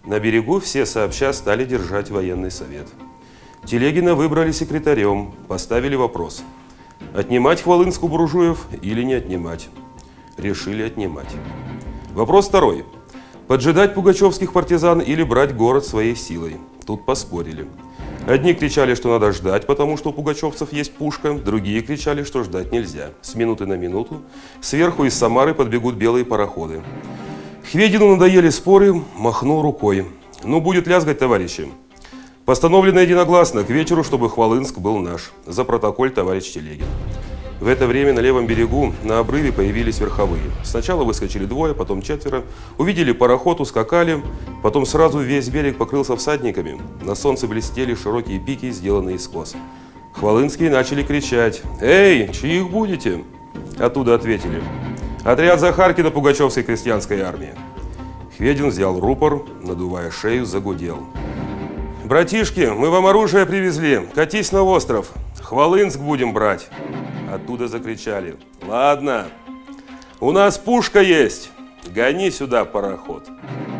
На берегу все сообща стали держать военный совет. Телегина выбрали секретарем, поставили вопрос: отнимать Хвалынск у буржуев или не отнимать? Решили отнимать. Вопрос второй: поджидать пугачевских партизан или брать город своей силой? Тут поспорили. Одни кричали, что надо ждать, потому что у пугачевцев есть пушка, другие кричали, что ждать нельзя. С минуты на минуту сверху из Самары подбегут белые пароходы. Хведину надоели споры, махнул рукой: ну, будет лязгать, товарищи. Постановлено единогласно к вечеру, чтобы Хвалынск был наш. За протоколь, товарищ Телегин. В это время на левом берегу на обрыве появились верховые. Сначала выскочили двое, потом четверо. Увидели пароход, ускакали. Потом сразу весь берег покрылся всадниками. На солнце блестели широкие пики, сделанные из кос. Хвалынские начали кричать: «Эй, чьих будете?» Оттуда ответили: «Отряд Захаркина Пугачевской крестьянской армии». Хведин взял рупор, надувая шею, загудел: «Братишки, мы вам оружие привезли. Катись на остров. Хвалынск будем брать». Оттуда закричали: «Ладно, у нас пушка есть. Гони сюда пароход».